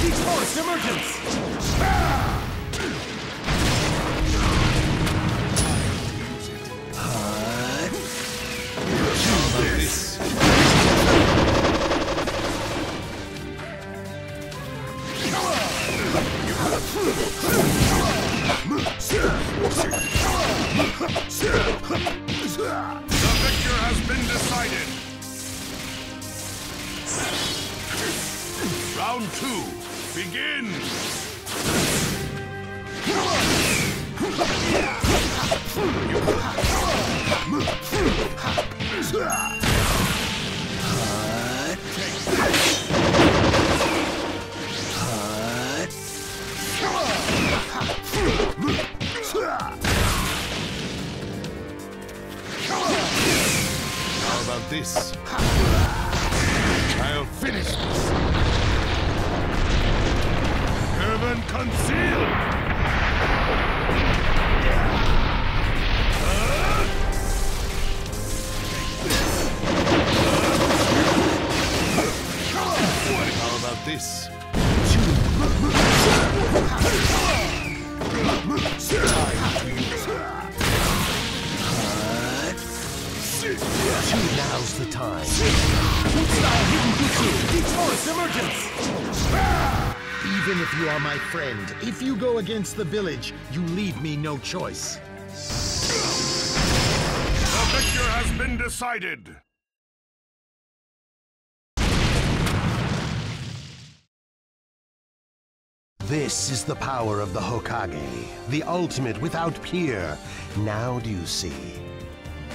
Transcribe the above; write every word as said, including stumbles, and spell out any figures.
Teach force emergence! This. The victor has been decided. Round two, begin! How about this? I'll finish this. Heaven concealed! How about this? Now's the time. Style hidden jutsu! Teach force emergence! Even if you are my friend, if you go against the village, you leave me no choice. The victor has been decided. This is the power of the Hokage, the ultimate without peer. Now do you see?